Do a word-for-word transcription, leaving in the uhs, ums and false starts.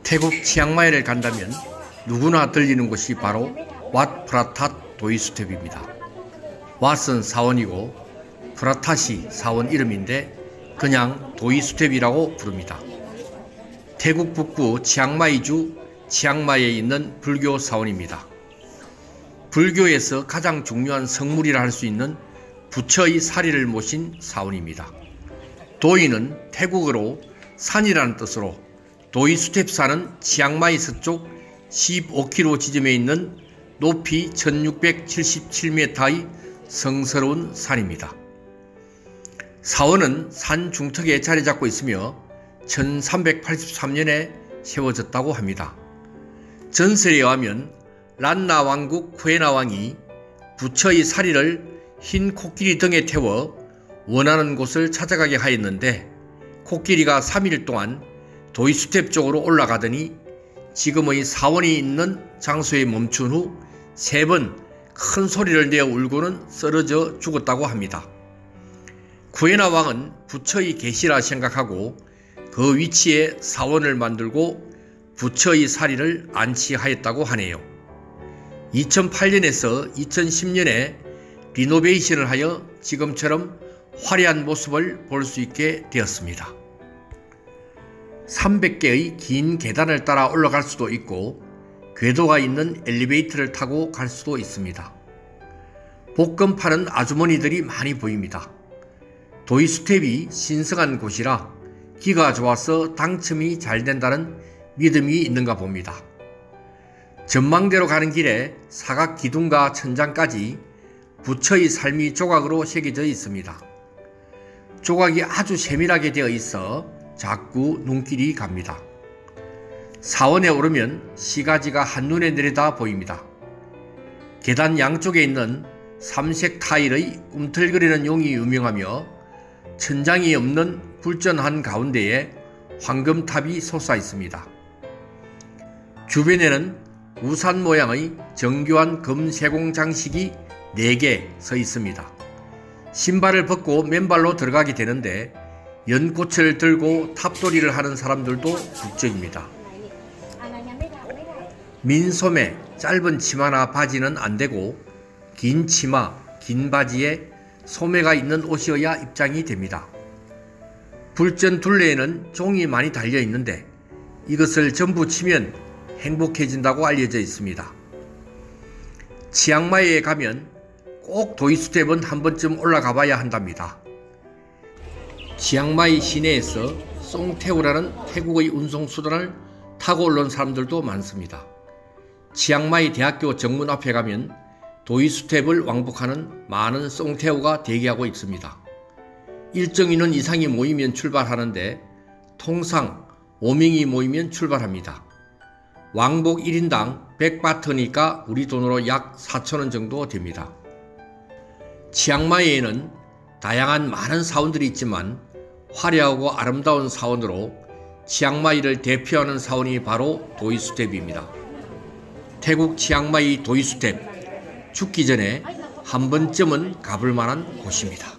태국 치앙마이를 간다면 누구나 들리는 곳이 바로 왓 프라탓 도이수텝입니다. 왓은 사원이고 프라탓이 사원 이름인데 그냥 도이수텝이라고 부릅니다. 태국 북부 치앙마이주 치앙마이에 있는 불교 사원입니다. 불교에서 가장 중요한 성물이라 할 수 있는 부처의 사리를 모신 사원입니다. 도이는 태국어로 산이라는 뜻으로 도이수텝산은 치앙마이 서쪽 십오 킬로미터 지점에 있는 높이 천육백칠십칠 미터의 성스러운 산입니다. 사원은 산 중턱에 자리 잡고 있으며 천삼백팔십삼 년에 세워졌다고 합니다. 전설에 의하면 란나 왕국 쿠에나 왕이 부처의 사리를 흰 코끼리 등에 태워 원하는 곳을 찾아가게 하였는데 코끼리가 삼 일 동안 도이수텝 쪽으로 올라가더니 지금의 사원이 있는 장소에 멈춘 후 세 번 큰 소리를 내어 울고는 쓰러져 죽었다고 합니다. 쿠에나 왕은 부처의 계시라 생각하고 그 위치에 사원을 만들고 부처의 사리를 안치하였다고 하네요. 이천팔 년에서 이천십 년에 리노베이션을 하여 지금처럼 화려한 모습을 볼 수 있게 되었습니다. 삼백 개의 긴 계단을 따라 올라갈 수도 있고 궤도가 있는 엘리베이터를 타고 갈 수도 있습니다. 볶음 파는 아주머니들이 많이 보입니다. 도이수텝이 신성한 곳이라 기가 좋아서 당첨이 잘 된다는 믿음이 있는가 봅니다. 전망대로 가는 길에 사각 기둥과 천장까지 부처의 삶이 조각으로 새겨져 있습니다. 조각이 아주 세밀하게 되어 있어 자꾸 눈길이 갑니다. 사원에 오르면 시가지가 한눈에 내려다 보입니다. 계단 양쪽에 있는 삼색 타일의 꿈틀거리는 용이 유명하며 천장이 없는 굴전 한가운데에 황금탑이 솟아 있습니다. 주변에는 우산 모양의 정교한 금 세공 장식이 네 개 서 있습니다. 신발을 벗고 맨발로 들어가게 되는데 연꽃을 들고 탑돌이를 하는 사람들도 국적입니다. 민소매, 짧은 치마나 바지는 안되고 긴 치마, 긴 바지에 소매가 있는 옷이어야 입장이 됩니다. 불전 둘레에는 종이 많이 달려있는데 이것을 전부 치면 행복해진다고 알려져 있습니다. 치앙마이에 가면 꼭 도이수텝은 한 번쯤 올라가 봐야 한답니다. 치앙마이 시내에서 송테우라는 태국의 운송수단을 타고 올라온 사람들도 많습니다. 치앙마이 대학교 정문 앞에 가면 도이수텝을 왕복하는 많은 송테우가 대기하고 있습니다. 일정 인원 이상이 모이면 출발하는데 통상 오 명이 모이면 출발합니다. 왕복 일 인당 백 바트니까 우리 돈으로 약 사천 원 정도 됩니다. 치앙마이에는 다양한 많은 사원들이 있지만 화려하고 아름다운 사원으로 치앙마이를 대표하는 사원이 바로 도이수텝입니다. 태국 치앙마이 도이수텝, 죽기 전에 한 번쯤은 가볼 만한 곳입니다.